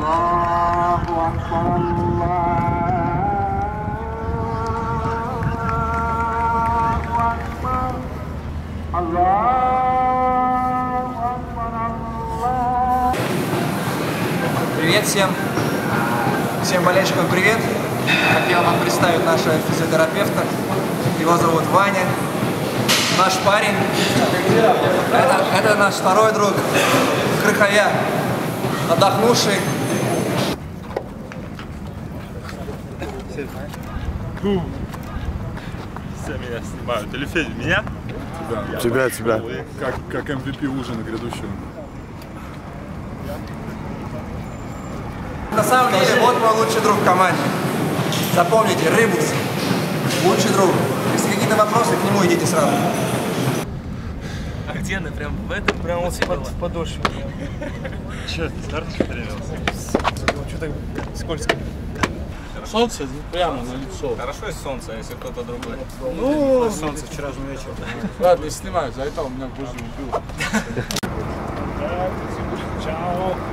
Привет всем! Всем болельщикам привет! Хотел вам представить нашего физиотерапевта. Его зовут Ваня. Наш парень. Это наш второй друг. Крыховя. Отдохнувший. Все меня снимают. Или Федя, меня? Тебя. Как MVP ужина грядущего. На самом деле, вот мой лучший друг в команде. Запомните, Рыбус. Лучший друг. Если какие-то вопросы, к нему идите сразу. А где она? Прям в этом? Прям вот в подошве. Че, ты старт тренировался? Что так скользко? Солнце прямо на лицо. Хорошо есть солнце, а если кто-то другой. Ну, Солнце вчера же вечером. ладно, не снимаю, за это у меня гузу убил. Чао.